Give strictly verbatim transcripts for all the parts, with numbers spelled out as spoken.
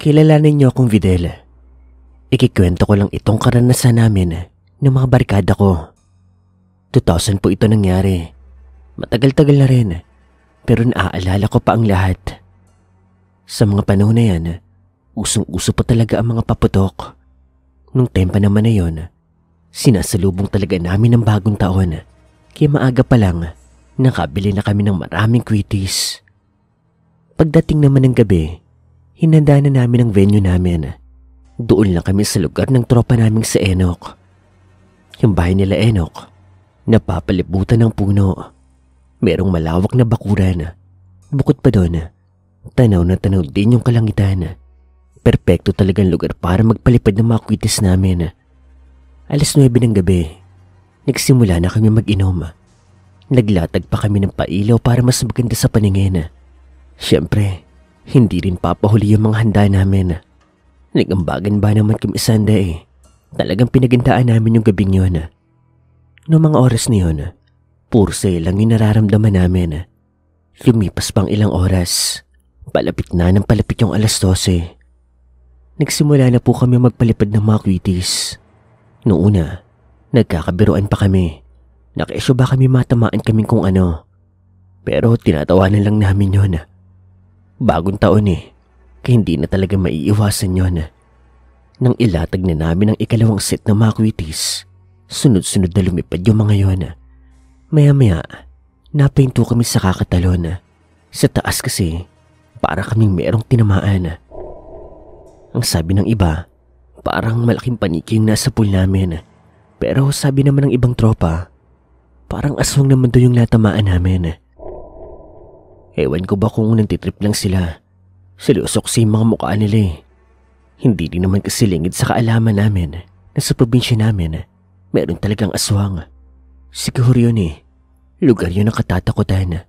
Kilalanin niyo akong Videl. Ikikwento ko lang itong karanasan namin ng mga barkada ko. two thousand po ito nangyari. Matagal-tagal na rin, pero naaalala ko pa ang lahat. Sa mga panahon na yan, usong-uso pa talaga ang mga paputok. Nung tempa naman na yon, sinasalubong talaga namin ng bagong taon. Kaya maaga pa lang, nakabili na kami ng maraming kwitis. Pagdating naman ng gabi, hinanda na namin ang venue namin. Doon lang kami sa lugar ng tropa naming sa Enoch. Yung bahay nila Enoch, napapalibutan ng puno. Merong malawak na bakuran. Bukod pa doon, tanaw na tanaw din yung kalangitan. Perpekto talagang lugar para magpalipad ng mga kwitis namin. Alas nuwebe ng gabi, nagsimula na kami mag-inom. Naglatag pa kami ng pailaw para mas maganda sa paningin. Siyempre, hindi rin papahuli yung mga handa namin. Nagambagan ba naman kami Sunday? Talagang pinagandaan namin yung gabing yun. Noong mga oras na yun, puro saya lang yung nararamdaman namin. Lumipas pang ilang oras, palapit na ng palapit yung alas dose. Nagsimula na po kami magpalipad ng mga kwitis. Noong una, nagkakabiruan pa kami. Nakiisyo ba kami matamaan kaming kung ano. Pero tinatawanan lang namin yun. Bagong taon eh, kaya hindi na talaga maiiwasan yun. Nang ilatag na namin ang ikalawang set ng mga kwitis, sunod-sunod na lumipad yung mga yun. Maya-maya, napahinto kami sa kakatalon. Sa taas kasi, para kaming merong tinamaan. Ang sabi ng iba, parang malaking paniki yung nasa pool namin. Pero sabi naman ng ibang tropa, parang aswang naman doon yung natamaan namin. Ewan ko ba kung nantitrip lang sila. Silusok si mga mukha nila eh. Hindi din naman kasi lingid sa kaalaman namin na sa probinsya namin meron talagang aswang. Siguro yun eh. Lugar yun ang katatakutan.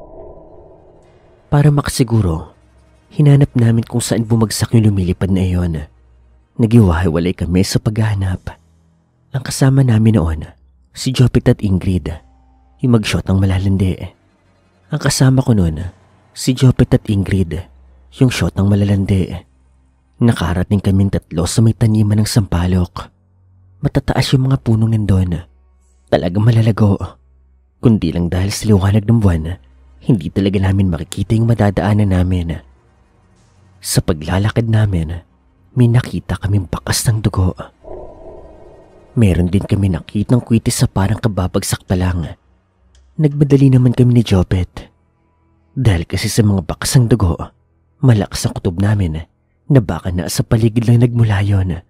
Para makasiguro, hinanap namin kung saan bumagsak yung lumilipad na iyon. Nagiwahiwalay kami sa paghahanap. Ang kasama namin noon, si Jopit at Ingrid, yung mag-shot ng malalandi. Ang kasama ko noon, si Jopit at Ingrid, yung shot ng malalandi. Nakarating kaming tatlo sa may taniman ng sampalok. Matataas yung mga punong nandun. Talagang malalago. Kundi lang dahil sa liwanag ng buwan, hindi talaga namin makikita yung madadaanan namin. Sa paglalakad namin, may nakita kaming bakas ng dugo. Meron din kami nakitang kwitis sa parang kababagsak pa lang. Nagmadali naman kami ni Jopet. Dahil kasi sa mga bakas ng dugo, malakas ang kutob namin na baka na sa paligid lang nagmula yun.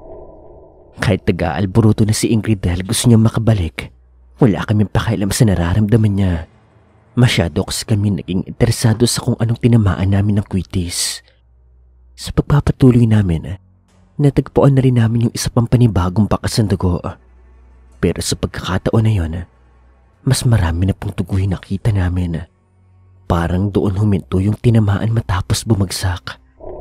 Kahit taga-alburuto na si Ingrid dahil gusto niya makabalik, wala kaming pakialam sa nararamdaman niya. Masyado kasi kami naging interesado sa kung anong tinamaan namin ng kwitis. Sa pagpapatuloy namin, natagpuan na rin namin yung isa pang panibagong bakas ng dugo. Pero sa pagkakataon na yun, mas marami na pong dugo yung nakita namin. Parang doon huminto yung tinamaan matapos bumagsak.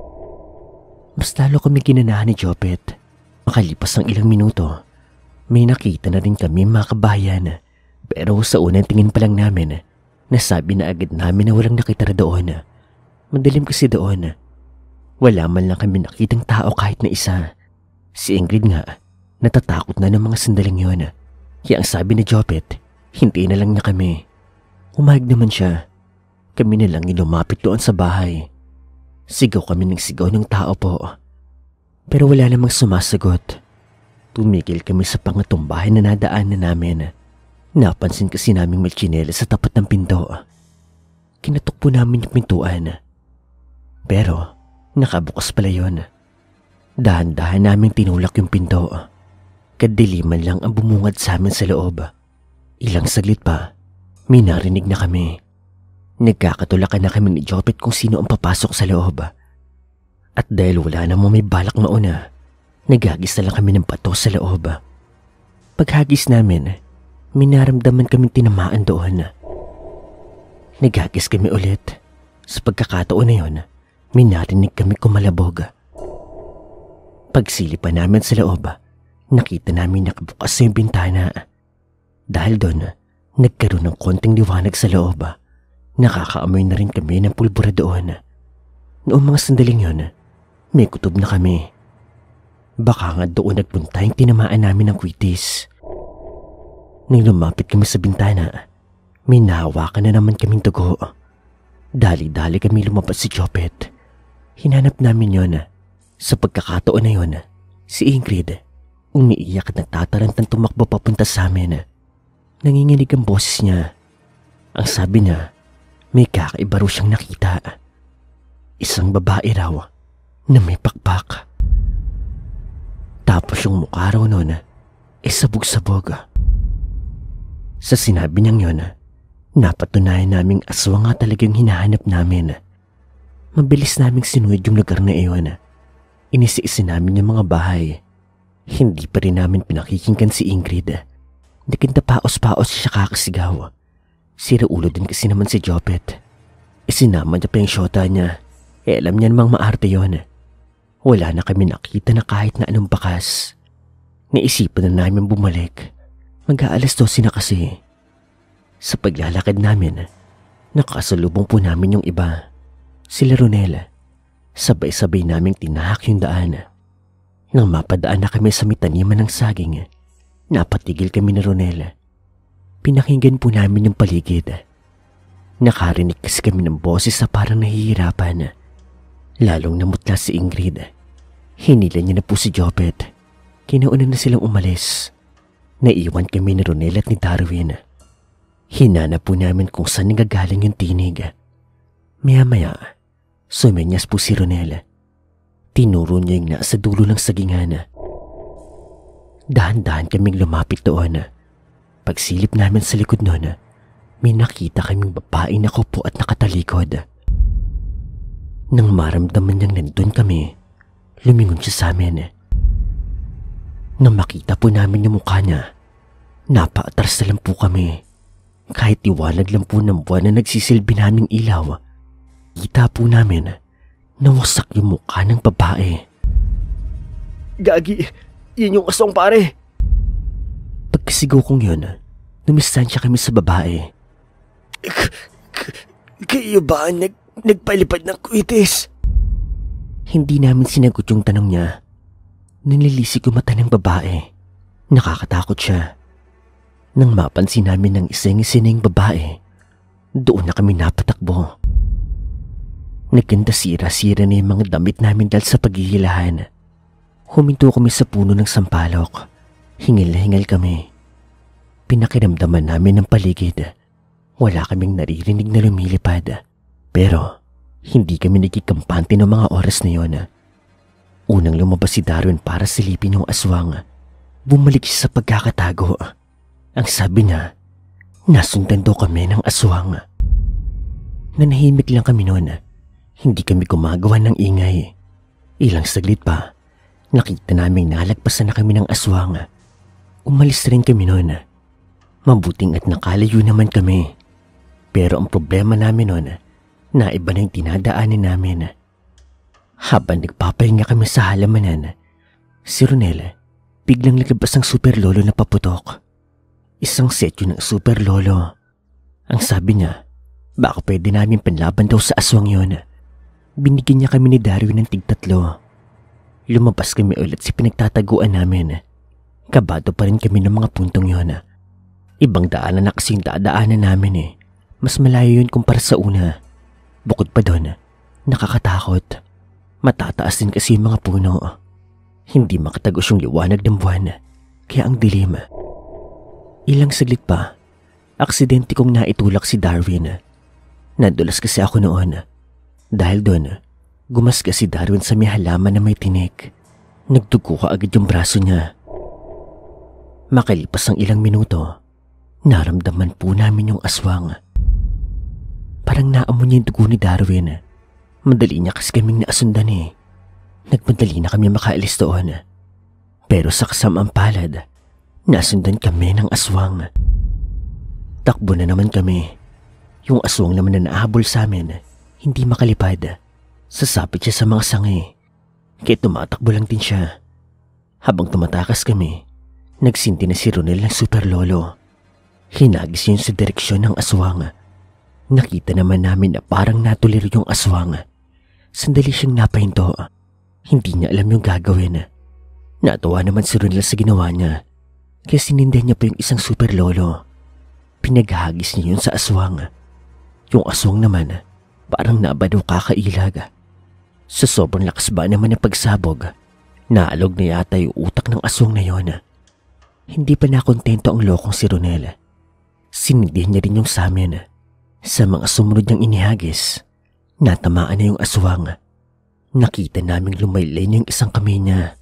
Mas lalo kami ginanahan ni Jopet. Makalipas ng ilang minuto, may nakita na rin kami mga kabayan. Pero sa unang tingin pa lang namin, nasabi na agad namin na walang nakitira doon. Madilim kasi doon. Wala man lang kami nakitang tao kahit na isa. Si Ingrid nga, natatakot na ng mga sandaling yun. Kaya ang sabi ni Jopet, hindi na lang niya kami. Umahig naman siya. Kami na lang yung lumapit doon sa bahay. Sigaw kami ng sigaw ng tao po. Pero wala namang sumasagot. Tumigil kami sa pangatong bahay na nadaan na namin. Napansin kasi naming may tsinelas sa tapat ng pinto. Kinatok po namin yung pintuan. Pero nakabukas pala yun. Dahan-dahan naming tinulak yung pinto. Kadiliman lang ang bumungad sa amin sa loob. Ilang saglit pa, may narinig na kami. Nagkakatulakan na kami ni Jopet kung sino ang papasok sa loob. At dahil wala namang may balak mauna, naghagis na lang kami ng bato sa loob. Paghagis namin, may naramdaman kaming tinamaan doon. Naghagis kami ulit. Sa pagkakataon na yun, may narinig kami kumalabog. Pagsilipan namin sa loob, nakita namin nakabukas yung bintana. Dahil doon, nagkaroon ng konting liwanag sa loob. Nakakaamoy na rin kami ng pulbura doon. Noong mga sandaling yun, May kutob na kami. Baka nga doon nagpunta yung tinamaan namin ng kwitis. Nang lumapit kami sa bintana, may nahawakan na naman kaming dugo. Dali-dali kami lumabas si Jopet. Hinanap namin yon. Sa pagkakataon na yon, si Ingrid, umiiyak at nagtatarantang tumakbo papunta sa amin. Nanginginig ang boses niya. Ang sabi niya, may kakaiba raw siyang nakita. Isang babae raw na may pakpak. Tapos yung mukha raw nun, eh sabog-sabog. Sa sinabi niyang yon, napatunayan naming aswang nga talaga yung hinahanap namin. Mabilis naming sinuod yung lugar na iyon. Inisiisin namin yung mga bahay. Hindi pa rin namin pinakikinggan si Ingrid. Nakintapaos-paos siya kakasigaw. Sira ulo din kasi naman si Jopet. Isinama niya pa yung syota niya. Eh alam niya namang maarte yon. Wala na kami nakita na kahit na anong bakas. Naisipan na namin bumalik. Mag-aalas dose na kasi. Sa paglalakad namin, nakasalubong po namin yung iba. Sila Ronel. Sabay-sabay naming tinahak yung daan. Nang mapadaan na kami sa mitaniman ng saging, napatigil kami ni Ronel. Pinakinggan po namin yung paligid. Nakarinig kasi kami ng boses na parang nahihirapan. Lalong namutla si Ingrid. Hinila niya na po si Jopet. Kinauna na silang umalis. Naiwan kami ni Ronel at ni Darwin. Hinanap po namin kung saan nagagaling yung tinig. Maya-maya, sumenyas po si Ronel. Tinuro niya yung nasa dulo ng sagingan. Dahan-dahan kaming lumapit doon. Pagsilip namin sa likod noon, may nakita kaming babae na kupo at nakatalikod. Nang maramdaman niyang nandun kami, lumingon siya sa amin. Nang makita po namin yung mukha niya, napaatras na lang po kami. Kahit iwalag lang po ng buwan na nagsisilbi naming ilaw, kita po namin na wasak yung mukha ng babae. Gagi, yun yung aswang pare. Pagkasigaw kong yun, dumistansya kami sa babae. Kayo ba nag nagpalipad ng kwitis? Hindi namin sinagot yung tanong niya. Nanilisik yung mata ng babae. Nakakatakot siya. Nang mapansin namin ng iseng-iseneng babae, doon na kami napatakbo. Nagkanda sira-sira na yung mga damit namin dahil sa paghihilahan. Huminto kami sa puno ng sampalok. Hingil na hingal kami. Pinakiramdaman namin ng paligid. Wala kaming naririnig na lumilipad. Pero hindi kami nagkikampante ng mga oras na yon. Unang lumabas si Darwin para silipin yung aswang. Bumalik siya sa pagkakatago. Ang sabi niya, nasundan daw kami ng aswang. Nanahimik lang kami noon. Hindi kami gumagawa ng ingay. Ilang saglit pa, nakita naming nalagpasan na kami ng aswang. Umalis rin kami noon. Mabuting at nakalayo naman kami. Pero ang problema namin noon, naiba na yung tinadaanin namin. Habang nagpapahinga kami sa halamanan, si Ronel biglang naglabas ng super lolo na paputok. Isang set yun ng super lolo. Ang sabi niya, baka pwede namin panlaban daw sa aswang yun. Binigyan niya kami ni Darwin ng tigtatlo. Lumabas kami ulit sa pinagtataguan namin. Kabado pa rin kami ng mga puntong yun. Ibang daanan na kasing dadaanan namin eh. Mas malayo yun kumpara sa una. Bukod pa doon, nakakatakot. Matataas din kasi yung mga puno. Hindi makatagos yung liwanag ng buwan. Kaya ang dilim. Ilang saglit pa, aksidente kong naitulak si Darwin. Nadulas kasi ako noon. Dahil doon, gumasgas si Darwin sa may halaman na may tinik. Nagdugo ka agad yung braso niya. Makalipas ang ilang minuto, naramdaman po namin yung aswang. Parang naamon niya yung dugo ni Darwin. Madali niya kasi kaming naasundan eh. Nagmadali na kami makaalis doon. Pero sa kasamaang palad, nasundan kami ng aswang. Takbo na naman kami. Yung aswang naman na naahabol sa amin, hindi makalipad. Sasapit siya sa mga sangi. Kaya tumatakbo lang din siya. Habang tumatakas kami, nagsinti na si Ronel ng super lolo. Hinagis yun sa direksyon ng aswang. Nakita naman namin na parang natulir yung aswang. Sandali siyang napahinto. Hindi niya alam yung gagawin. Natuwa naman si Ronel sa ginawa niya. Kaya sinindihan niya pa yung isang super lolo. Pinaghagis niya yun sa aswang. Yung aswang naman, parang nabado kakailag. Sa sobrang lakas ba naman ng pagsabog, naalog na yata yung utak ng aswang na yon. Hindi pa nakontento ang lokong si Ronel. Sinindihan niya rin yung samin. Sa mga sumunod niyang inihagis, natamaan na yung aswang. Nakita naming lumaylay yung isang kamay niya.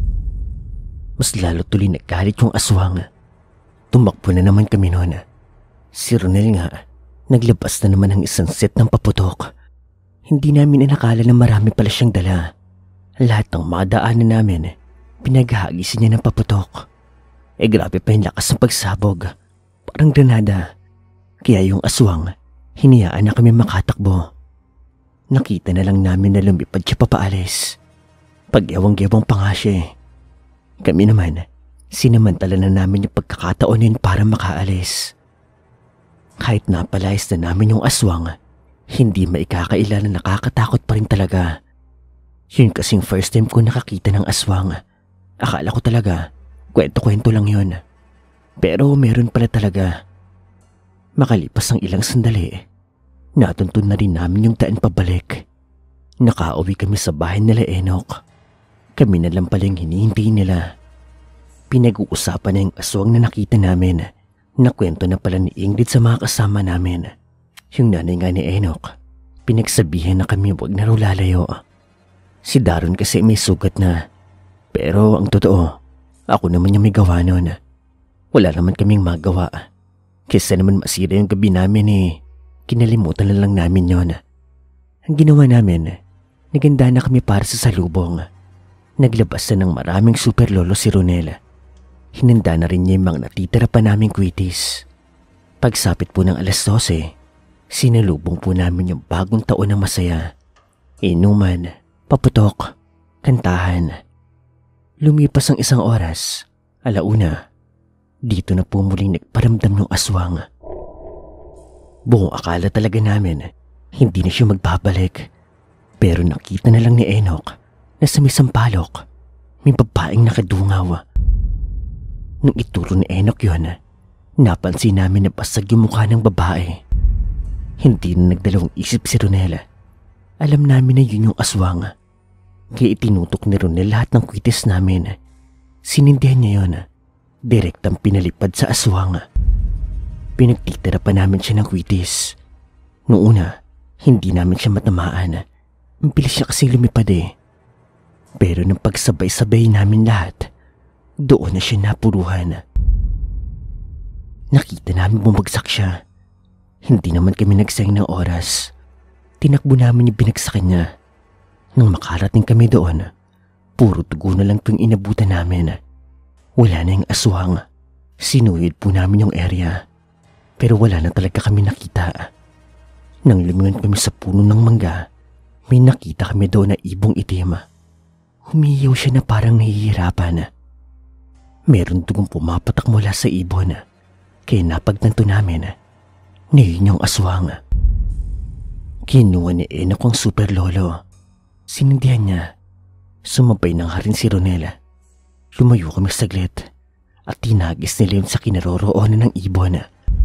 Mas lalo tuloy naggalit yung aswang. Tumakbo na naman kami noon. Si Ronel nga, naglabas na naman ng isang set ng paputok. Hindi namin inakala na marami pala siyang dala. Lahat ng mga daanan namin, pinaghahagisan niya ng paputok. Eh grabe pa yung lakas ng pagsabog. Parang granada. Kaya yung aswang, hiniyaan na kami makatakbo. Nakita na lang namin na lumipad siya papaalis. Pag-ewang-gewang pa nga siya eh. Kami naman, sinamantala na namin yung pagkakataon yun para makaalis. Kahit napalayas na namin yung aswang, hindi maikakaila na nakakatakot pa rin talaga. Yun kasing first time ko nakakita ng aswang. Akala ko talaga, kwento-kwento lang yun. Pero meron pala talaga. Makalipas ang ilang sandali, natuntun na rin namin yung daan pabalik. Nakauwi kami sa bahay nila Enoch. Kami na lang pala yung hinihintay nila. Pinag-uusapan na yung aswang na nakita namin. Nakwento na pala ni Ingrid sa mga kasama namin. Yung nanay nga ni Enoch, pinagsabihan na kami huwag na raw lalayo. Si Daron kasi may sugat na. Pero ang totoo, ako naman yung may gawa nun. Wala naman kaming magawa. Kesa naman masira yung gabi namin eh. Kinalimutan na lang namin yon. Ang ginawa namin, naganda na kami para sa salubong. Naglabas na ng maraming super lolo si Ronel. Hinanda na rin niya yung mga natitira pa naming kwitis. Pagsapit po ng alas dose, sinalubong po namin yung bagong taon ng masaya. Inuman, paputok, kantahan. Lumipas ang isang oras, alauna, dito na po muling nagparamdam ng aswang. Buong akala talaga namin, hindi na siya magbabalik. Pero nakita na lang ni Enoch na sa may sampalok, may babaeng nakadungaw. Nung ituro ni Enoch yun, napansin namin na basag yung mukha ng babae. Hindi na nagdalawang isip si Ronel. Alam namin na yun yung aswang. Kaya itinutok ni Ronel lahat ng kwitis namin. Sinindihan niya yun. Direktang pinalipad sa aswang. Pinagtitira pa namin siya ng kwitis. Noong una, hindi namin siya matamaan. Ang bilis siya kasi lumipad eh. Pero nang pagsabay-sabay namin lahat, doon na siya napuruhan. Nakita namin bumagsak siya. Hindi naman kami nagsayang ng oras. Tinakbo namin yung binagsakan niya. Nang makarating kami doon, puro tugo na lang tuwing inabutan namin. Wala na yung aswang. Sinuyod po namin yung area. Pero wala na talaga kami nakita. Nang lumingon kami sa puno ng mangga, may nakita kami doon na ibong itim. Humiyaw siya na parang nahihirapan. Meron dugong pumapatak mula sa ibon. Kaya napagtanto namin na yun yung aswang. Kinuha ni Enoch ang super lolo. Sinindihan niya. Sumabay na nga rin si Ronel. Lumayo kami saglit at tinagis nila yun sa kinaroroonan ng ibon.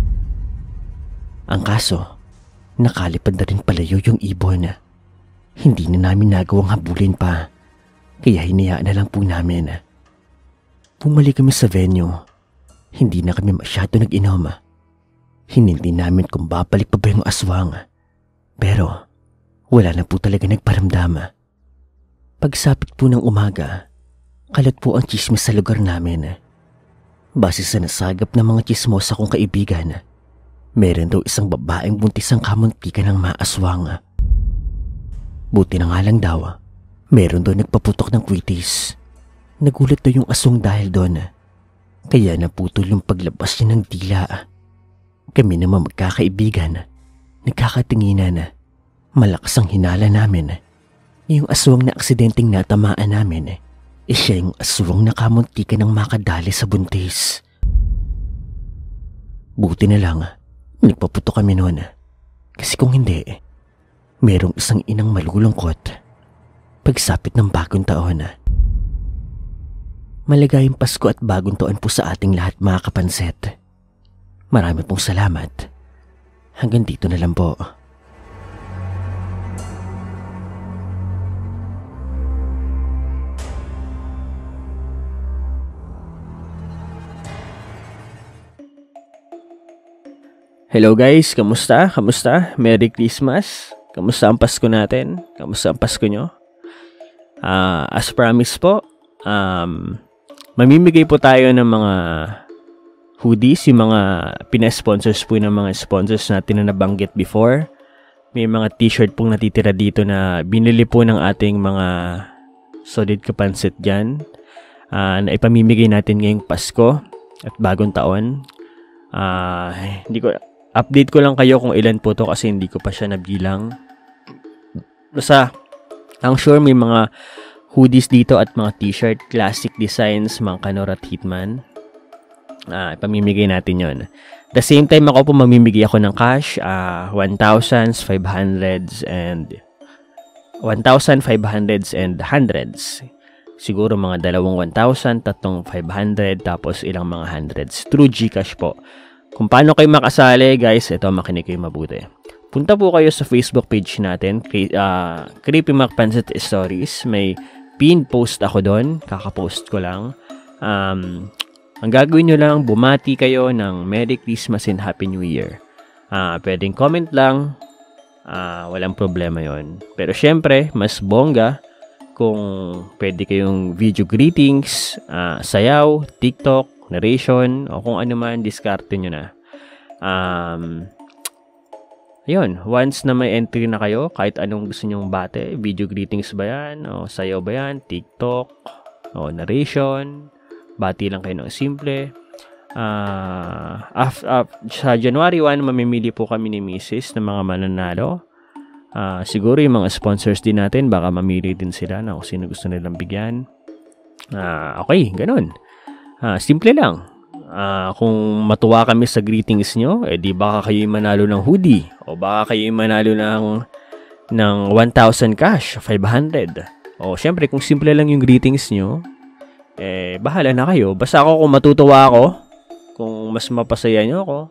Ang kaso, nakalipad na rin palayo yung ibon. Hindi na namin nagawang habulin pa, kaya hinayaan na lang po namin. Bumalik kami sa venue. Hindi na kami masyado nag-inom. Hinindi namin kung babalik pa ba yung aswang. Pero wala na po talaga nagparamdam. Pagsapit po ng umaga, kalat po ang chismis sa lugar namin. Base sa nasagap ng mga chismosa kong kaibigan, meron daw isang babaeng buntis ang kamuntikan ng maaswang. Buti na nga lang daw, meron daw nagpaputok ng kwitis. Nagulat daw yung aswang dahil doon. Kaya naputol yung paglabas niya ng dila. Kami naman magkakaibigan, nagkakatinginan. Malakas ang hinala namin. Yung aswang na aksidenteng natamaan namin, eh siya yung aswang na kamuntikan ng makadali sa buntis. Buti na lang, nagpaputok kami noon. Kasi kung hindi, merong isang inang malulungkot. pagsapit ng bagong taon. Maligayang Pasko at bagong taon po sa ating lahat mga kapansit. Marami pong salamat. Hanggang dito na lang po. Hello guys, kamusta? Kamusta? Merry Christmas? Kamusta ang Pasko natin? Kamusta ang Pasko nyo? Uh, as promised po, um, mamimigay po tayo ng mga hoodies, yung mga pina-sponsors po ng mga sponsors natin na nabanggit before. May mga t-shirt pong natitira dito na binili po ng ating mga solid kapansit dyan. Uh, na ipamimigay natin ngayong Pasko at bagong taon. Uh, hindi ko... Update ko lang kayo kung ilan po to kasi hindi ko pa siya nabilang. Basta, ang sure may mga hoodies dito at mga t-shirt, classic designs, mga Kanor at Hitman. Ah, ipamimigay natin yon. The same time ako po mamimigay ako ng cash, uh, one thousand, five hundreds, and one thousand, five hundreds, and hundreds. Siguro mga dalawang one thousand, tatlong five hundred, tapos ilang mga hundreds. Through Gcash po. Kung paano kayo makasali, guys, ito, makinig kayo mabuti. Punta po kayo sa Facebook page natin, uh, CreepyMc Pancit Stories. May pinned post ako doon, kakapost ko lang. Um, ang gagawin nyo lang, bumati kayo ng Merry Christmas and Happy New Year. Uh, pwedeng comment lang, uh, walang problema yon. Pero syempre, mas bongga kung pwede kayong video greetings, uh, sayaw, TikTok, narration, o kung ano man, diskarte nyo na. Um, ayun, once na may entry na kayo, kahit anong gusto nyong bate, video greetings ba yan, o sayaw ba yan, TikTok, o narration, bati lang kayo ng simple. Uh, af, af, sa January first, mamimili po kami ni Missus ng mga mananalo. Uh, siguro yung mga sponsors din natin, baka mamili din sila na kung sino gusto nilang bigyan. Uh, okay, ganun. Ah, simple lang. Ah, kung matuwa kami sa greetings nyo, eh di baka kayo manalo ng hoodie o baka kayo manalo ng ng one thousand cash, five hundred. O syempre kung simple lang yung greetings nyo, eh bahala na kayo. Basta ako kung matutuwa ako, kung mas mapasaya nyo ako,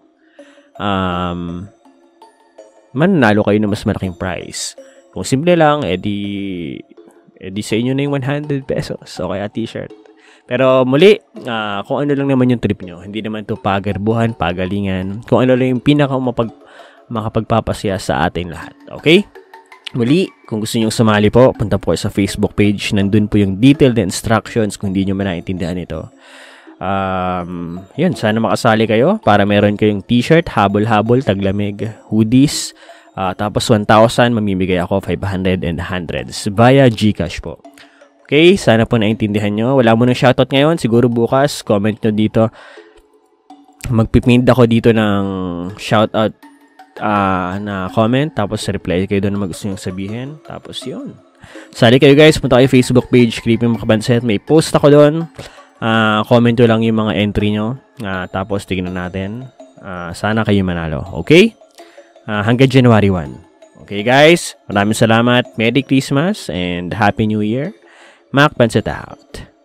um, mananalo kayo ng mas malaking prize. Kung simple lang, eh di, eh di sa inyo na yung one hundred pesos o kaya t-shirt. Pero muli, uh, kung ano lang naman yung trip nyo, hindi naman to pagarbuhan, pagalingan, kung ano lang yung pinaka mapag, makapagpapasaya sa ating lahat. Okay? Muli, kung gusto nyo sumali po, punta po sa Facebook page. Nandun po yung detailed instructions kung hindi nyo man naintindihan ito. Um, yun, sana makasali kayo para meron kayong t-shirt, habol-habol, taglamig, hoodies. Uh, tapos one thousand, mamimigay ako five hundred and hundreds via Gcash po. Okay, sana po naintindihan nyo. Wala mo ng shoutout ngayon. Siguro bukas, comment nyo dito. Magpipind ako dito ng shoutout uh, na comment. Tapos reply kayo doon na gusto nyo sabihin. Tapos yun. Sali kayo guys. Punta kayo Facebook page, CreepyMc Pancit. May post ako doon. Uh, comment nyo lang yung mga entry nyo. Uh, tapos tignan natin. Uh, sana kayo manalo. Okay? Uh, hanggang January first. Okay guys? Maraming salamat. Merry Christmas and Happy New Year. Mac Pancit out.